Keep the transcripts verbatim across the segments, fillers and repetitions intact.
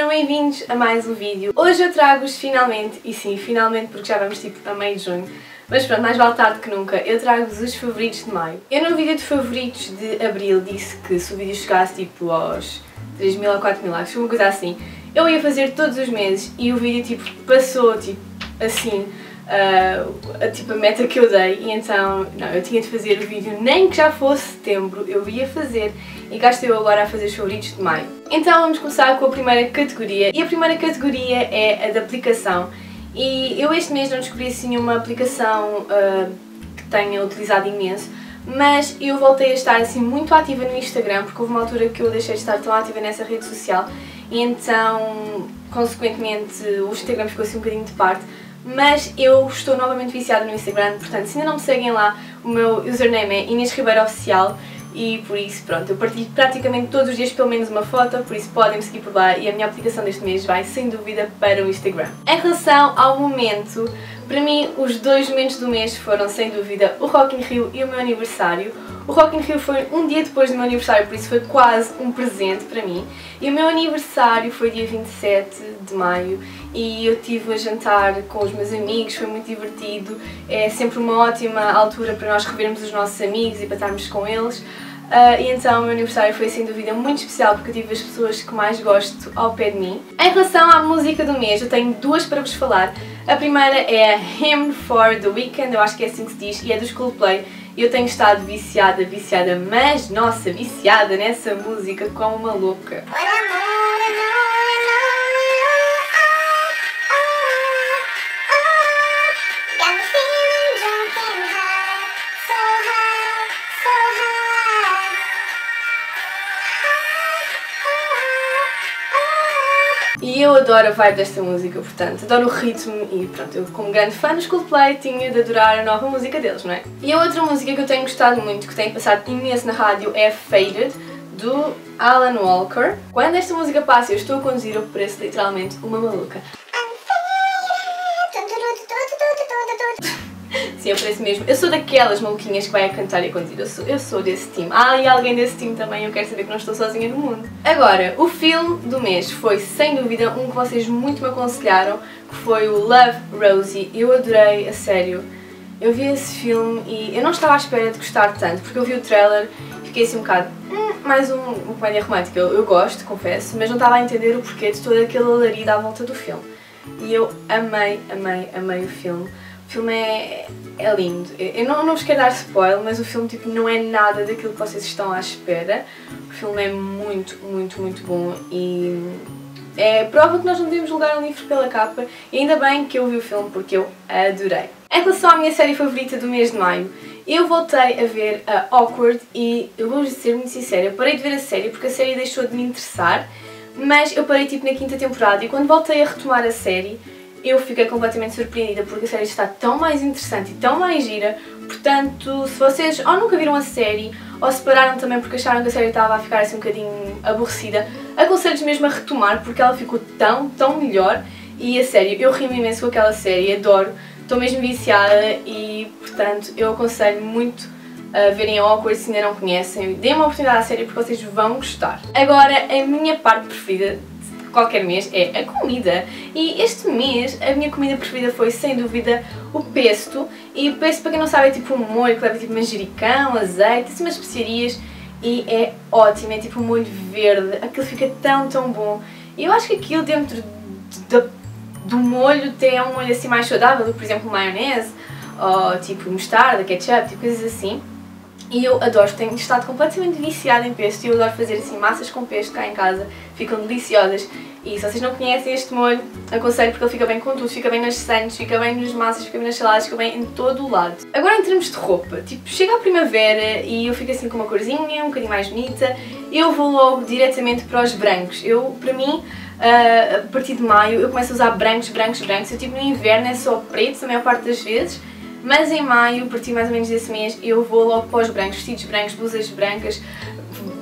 sejam bem-vindos a mais um vídeo. Hoje eu trago-vos finalmente, e sim, finalmente porque já vamos tipo a meio de junho, mas pronto, mais vale tarde que nunca, eu trago-vos os favoritos de maio. Eu no vídeo de favoritos de abril disse que se o vídeo chegasse tipo aos três mil ou quatro mil likes, uma coisa assim, eu ia fazer todos os meses e o vídeo tipo passou tipo assim, uh, a, tipo a meta que eu dei, e então não, eu tinha de fazer o vídeo nem que já fosse setembro, eu ia fazer, e cá estou eu agora a fazer os favoritos de maio. Então vamos começar com a primeira categoria, e a primeira categoria é a da aplicação. E eu este mês não descobri assim nenhuma aplicação uh, que tenha utilizado imenso, mas eu voltei a estar assim muito ativa no Instagram, porque houve uma altura que eu deixei de estar tão ativa nessa rede social, e então consequentemente o Instagram ficou assim um bocadinho de parte. Mas eu estou novamente viciada no Instagram, portanto se ainda não me seguem lá, o meu username é Inês Ribeiro Oficial. E por isso, pronto, eu partilho praticamente todos os dias pelo menos uma foto, por isso podem me seguir por lá, e a minha aplicação deste mês vai sem dúvida para o Instagram. Em relação ao momento, para mim os dois momentos do mês foram sem dúvida o Rock in Rio e o meu aniversário. O Rock in Rio foi um dia depois do meu aniversário, por isso foi quase um presente para mim. E o meu aniversário foi dia vinte e sete de maio e eu estive a jantar com os meus amigos, foi muito divertido. É sempre uma ótima altura para nós revermos os nossos amigos e para estarmos com eles. Uh, e então o meu aniversário foi sem dúvida muito especial porque eu tive as pessoas que mais gosto ao pé de mim. Em relação à música do mês, eu tenho duas para vos falar. A primeira é a Hymn for the Weekend, eu acho que é assim que se diz, e é dos Coldplay. Eu tenho estado viciada, viciada, mas nossa, viciada nessa música como uma louca. E eu adoro a vibe desta música, portanto, adoro o ritmo e pronto, eu como grande fã dos Coldplay tinha de adorar a nova música deles, não é? E a outra música que eu tenho gostado muito, que tem passado imenso na rádio, é Faded, do Alan Walker. Quando esta música passa e eu estou a conduzir, eu pareço literalmente uma maluca. Sim, eu pareço mesmo. Eu sou daquelas maluquinhas que vai a cantar e a conduzir. Eu sou, eu sou desse time. Ah, e alguém desse time também. Eu quero saber que não estou sozinha no mundo. Agora, o filme do mês foi, sem dúvida, um que vocês muito me aconselharam, que foi o Love, Rosie. Eu adorei, a sério. Eu vi esse filme e eu não estava à espera de gostar tanto, porque eu vi o trailer e fiquei assim um bocado... Hum, mais um, uma comédia romântica. Eu, eu gosto, confesso, mas não estava a entender o porquê de todo aquele alarido à volta do filme. E eu amei, amei, amei o filme. O filme é, é lindo. Eu não, não vos quero dar spoiler, mas o filme tipo, não é nada daquilo que vocês estão à espera. O filme é muito, muito, muito bom e é prova que nós não devemos julgar um livro pela capa, e ainda bem que eu vi o filme porque eu adorei. Em relação à minha série favorita do mês de maio, eu voltei a ver a Awkward e eu vou ser muito sincera, eu parei de ver a série porque a série deixou de me interessar, mas eu parei tipo na quinta temporada e quando voltei a retomar a série, eu fiquei completamente surpreendida porque a série está tão mais interessante e tão mais gira. Portanto, se vocês ou nunca viram a série ou se pararam também porque acharam que a série estava a ficar assim um bocadinho aborrecida, aconselho-vos mesmo a retomar porque ela ficou tão, tão melhor. E a sério, eu rimo imenso com aquela série, adoro, estou mesmo viciada e, portanto, eu aconselho muito a verem a Awkward se ainda não conhecem. Deem uma oportunidade à série porque vocês vão gostar. Agora, a minha parte preferida qualquer mês é a comida, e este mês a minha comida preferida foi sem dúvida o pesto. E o pesto, para quem não sabe, é tipo um molho que leva tipo manjericão, azeite, assim umas especiarias, e é ótimo, é tipo um molho verde, aquilo fica tão tão bom. E eu acho que aquilo dentro do, do molho tem um molho assim mais saudável, por exemplo maionese, ou tipo mostarda, ketchup, tipo coisas assim. E eu adoro, tenho estado completamente viciada em pesto e eu adoro fazer assim massas com pesto cá em casa, ficam deliciosas. E se vocês não conhecem este molho, aconselho porque ele fica bem com tudo, fica bem nas sandes, fica bem nas massas, fica bem nas saladas, fica bem em todo o lado. Agora em termos de roupa, tipo, chega a primavera e eu fico assim com uma corzinha, um bocadinho mais bonita, eu vou logo diretamente para os brancos. Eu, para mim, uh, a partir de maio, eu começo a usar brancos, brancos, brancos. Eu tipo no inverno é só preto, a maior parte das vezes. Mas em maio, a partir mais ou menos desse mês, eu vou logo para os brancos, vestidos brancos, blusas brancas,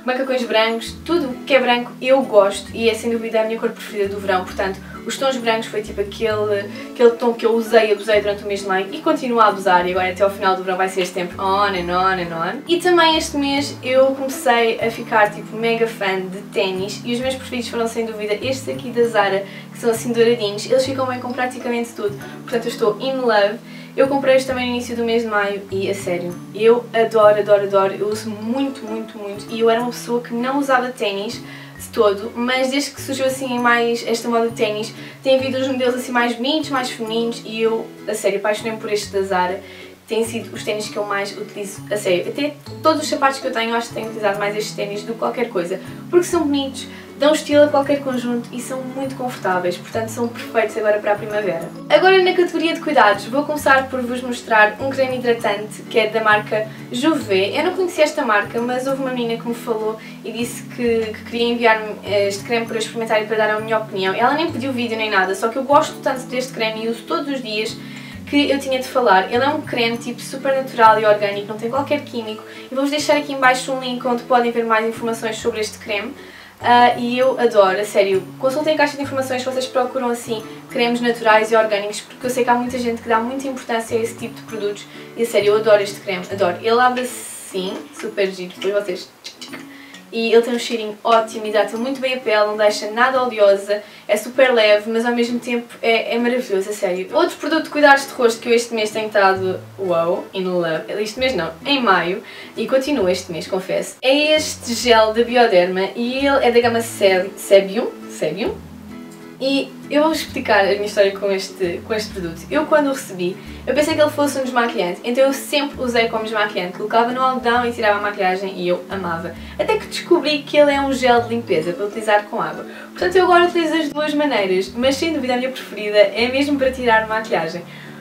macacões brancos, tudo o que é branco eu gosto e é sem dúvida a minha cor preferida do verão, portanto os tons brancos foi tipo aquele, aquele tom que eu usei e abusei durante o mês de maio e continuo a abusar e agora até ao final do verão vai ser este tempo on and on and on. E também este mês eu comecei a ficar tipo mega fã de ténis e os meus preferidos foram sem dúvida estes aqui da Zara, que são assim douradinhos, eles ficam bem com praticamente tudo, portanto eu estou in love. Eu comprei-os também no início do mês de maio e, a sério, eu adoro, adoro, adoro, eu uso muito, muito, muito e eu era uma pessoa que não usava ténis de todo, mas desde que surgiu assim mais esta moda de ténis, tem havido uns modelos assim mais bonitos, mais femininos e eu, a sério, apaixonei-me por este da Zara. Têm sido os ténis que eu mais utilizo, a sério, até todos os sapatos que eu tenho eu acho que tenho utilizado mais estes ténis do que qualquer coisa, porque são bonitos, dão estilo a qualquer conjunto e são muito confortáveis, portanto são perfeitos agora para a primavera. Agora na categoria de cuidados vou começar por vos mostrar um creme hidratante que é da marca Jouvet. Eu não conhecia esta marca, mas houve uma menina que me falou e disse que, que queria enviar-me este creme para eu experimentar e para dar a minha opinião. Ela nem pediu vídeo nem nada, só que eu gosto tanto deste creme e uso todos os dias que eu tinha de falar. Ele é um creme tipo super natural e orgânico, não tem qualquer químico e vou-vos deixar aqui em baixo um link onde podem ver mais informações sobre este creme. Uh, e eu adoro, a sério, consultem a caixa de informações se vocês procuram assim cremes naturais e orgânicos, porque eu sei que há muita gente que dá muita importância a esse tipo de produtos e a sério, eu adoro este creme, adoro. Ele abre assim, super giro, depois vocês... E ele tem um cheirinho ótimo, hidrata muito bem a pele, não deixa nada oleosa, é super leve, mas ao mesmo tempo é, é maravilhoso, a sério. Outro produto de cuidados de rosto que eu este mês tenho estado, wow, in love, este mês não, em maio, e continuo este mês, confesso, é este gel da Bioderma e ele é da gama Sebium, Sebium, e eu vou explicar a minha história com este, com este produto. Eu quando o recebi, eu pensei que ele fosse um desmaquilhante, então eu sempre usei como desmaquilhante, colocava no algodão e tirava a maquilhagem e eu amava. Até que descobri que ele é um gel de limpeza para utilizar com água. Portanto eu agora utilizo as duas maneiras, mas sem dúvida a minha preferida é mesmo para tirar maquilhagem.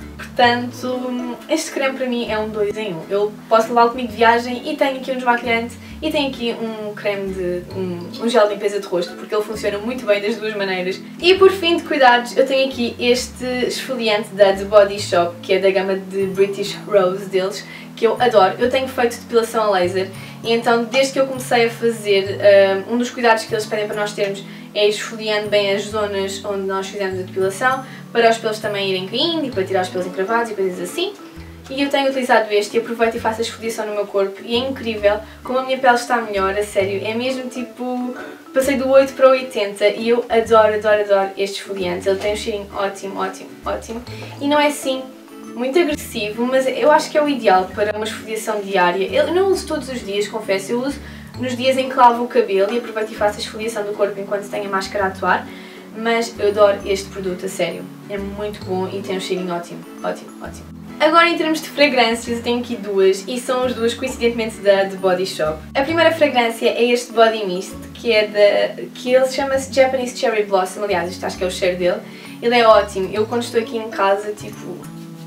Portanto, este creme para mim é um dois em um. Eu posso levá-lo comigo de viagem e tenho aqui um desmaquilhante e tenho aqui um creme de... Um, um gel de limpeza de rosto, porque ele funciona muito bem das duas maneiras. E por fim de cuidados, eu tenho aqui este esfoliante da The Body Shop, que é da gama de British Rose deles, que eu adoro. Eu tenho feito depilação a laser e então desde que eu comecei a fazer, um, um dos cuidados que eles pedem para nós termos é esfoliando bem as zonas onde nós fizemos a depilação, para os pelos também irem caindo e para tirar os pelos encravados e coisas assim. E eu tenho utilizado este e aproveito e faço a esfoliação no meu corpo e é incrível como a minha pele está melhor, a sério, é mesmo tipo... Passei do oito para o oitenta e eu adoro, adoro, adoro este esfoliante, ele tem um cheirinho ótimo, ótimo, ótimo e não é assim muito agressivo, mas eu acho que é o ideal para uma esfoliação diária. Eu não uso todos os dias, confesso, eu uso nos dias em que lavo o cabelo e aproveito e faço a esfoliação do corpo enquanto tenho a máscara a atuar, mas eu adoro este produto, a sério, é muito bom e tem um cheirinho ótimo, ótimo, ótimo. Agora em termos de fragrâncias eu tenho aqui duas e são as duas coincidentemente da The Body Shop. A primeira fragrância é este Body Mist, que é da... que ele chama-se Japanese Cherry Blossom, aliás isto acho que é o cheiro dele. Ele é ótimo, eu quando estou aqui em casa, tipo...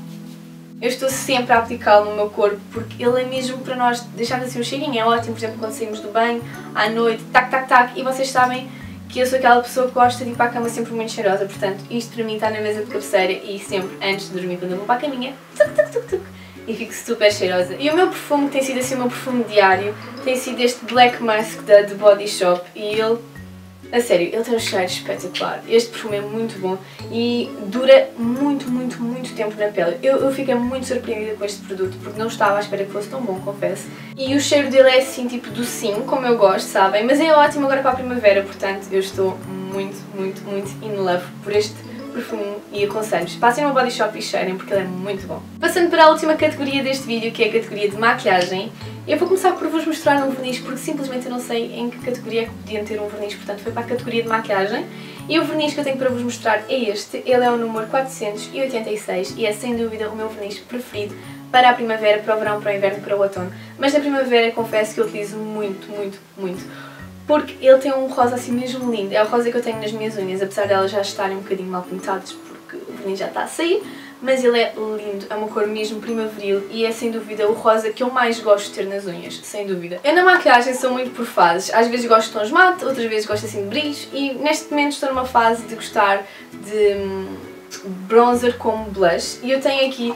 eu estou sempre a aplicá-lo no meu corpo porque ele é mesmo para nós deixarmos assim um cheirinho, é ótimo, por exemplo quando saímos do banho, à noite, tac tac tac, e vocês sabem que eu sou aquela pessoa que gosta de ir para a cama sempre muito cheirosa, portanto isto para mim está na mesa de cabeceira e sempre antes de dormir quando eu vou para a caminha, tuc, tuc, tuc, tuc, e fico super cheirosa. E o meu perfume tem sido assim o meu perfume diário, tem sido este Black Musk da The Body Shop e ele, a sério, ele tem um cheiro espetacular. Este perfume é muito bom e dura muito, muito, muito tempo na pele. Eu, eu fiquei muito surpreendida com este produto porque não estava à espera que fosse tão bom, confesso. E o cheiro dele é assim, tipo docinho, como eu gosto, sabem? Mas é ótimo agora para a primavera, portanto eu estou muito, muito, muito in love por este perfume e aconselho-vos. Passem no Body Shop e cheirem porque ele é muito bom. Passando para a última categoria deste vídeo, que é a categoria de maquilhagem, eu vou começar por vos mostrar um verniz porque simplesmente eu não sei em que categoria é que podiam ter um verniz, portanto foi para a categoria de maquilhagem. E o verniz que eu tenho para vos mostrar é este, ele é o número quatrocentos e oitenta e seis e é sem dúvida o meu verniz preferido para a primavera, para o verão, para o inverno, para o outono. Mas na primavera confesso que eu utilizo muito, muito, muito. Porque ele tem um rosa assim mesmo lindo, é o rosa que eu tenho nas minhas unhas, apesar delas já estarem um bocadinho mal pintadas porque o verniz já está a sair, mas ele é lindo, é uma cor mesmo primaveril e é sem dúvida o rosa que eu mais gosto de ter nas unhas, sem dúvida. Eu na maquilhagem sou muito por fases, às vezes gosto de tons mate, outras vezes gosto assim de brilhos e neste momento estou numa fase de gostar de bronzer como blush e eu tenho aqui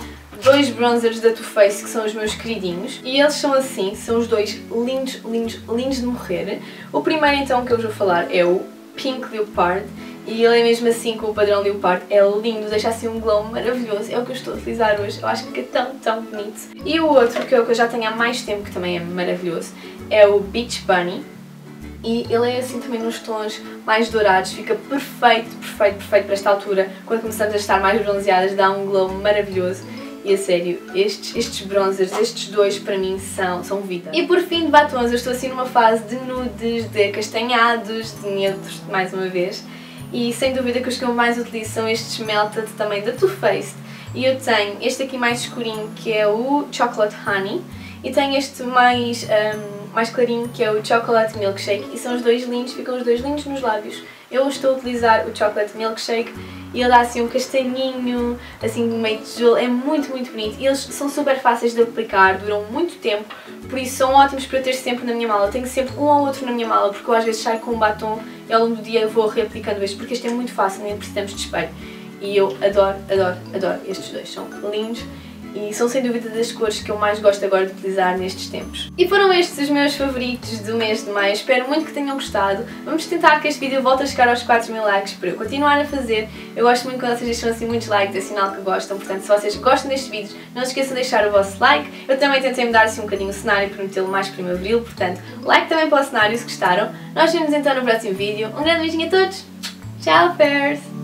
dois bronzers da Too Faced que são os meus queridinhos. E eles são assim, são os dois lindos, lindos, lindos de morrer. O primeiro então que eu vos vou falar é o Pink Leopard. E ele é mesmo assim com o padrão Leopard, é lindo, deixa assim um glow maravilhoso, é o que eu estou a utilizar hoje, eu acho que fica tão, tão bonito. E o outro, que é o que eu já tenho há mais tempo, que também é maravilhoso, é o Beach Bunny. E ele é assim também nos tons mais dourados, fica perfeito, perfeito, perfeito para esta altura, quando começamos a estar mais bronzeadas, dá um glow maravilhoso. E a sério, estes, estes bronzers, estes dois para mim são, são vida. E por fim de batons, eu estou assim numa fase de nudes, de acastanhados, de neutros, mais uma vez. E sem dúvida que os que eu mais utilizo são estes Melted também da Too Faced. E eu tenho este aqui mais escurinho que é o Chocolate Honey e tenho este mais, um, mais clarinho que é o Chocolate Milkshake e são os dois lindos, ficam os dois lindos nos lábios. Eu estou a utilizar o Chocolate Milkshake e ele dá assim um castanhinho, assim meio tijolo, é muito muito bonito. E eles são super fáceis de aplicar, duram muito tempo, por isso são ótimos para ter sempre na minha mala. Eu tenho sempre um ou outro na minha mala porque eu às vezes saio com um batom e ao longo do dia eu vou reaplicando este, porque este é muito fácil, nem precisamos de espelho. E eu adoro, adoro, adoro estes dois, são lindos. E são sem dúvida das cores que eu mais gosto agora de utilizar nestes tempos. E foram estes os meus favoritos do mês de maio, espero muito que tenham gostado. Vamos tentar que este vídeo volte a chegar aos quatro mil likes para eu continuar a fazer. Eu gosto muito quando vocês deixam assim muitos likes, é sinal que gostam, portanto se vocês gostam destes vídeos, não se esqueçam de deixar o vosso like. Eu também tentei mudar assim um bocadinho o cenário para metê-lo mais primaveril, portanto like também para o cenário se gostaram. Nós vemos então no próximo vídeo. Um grande beijinho a todos, tchau, fairs!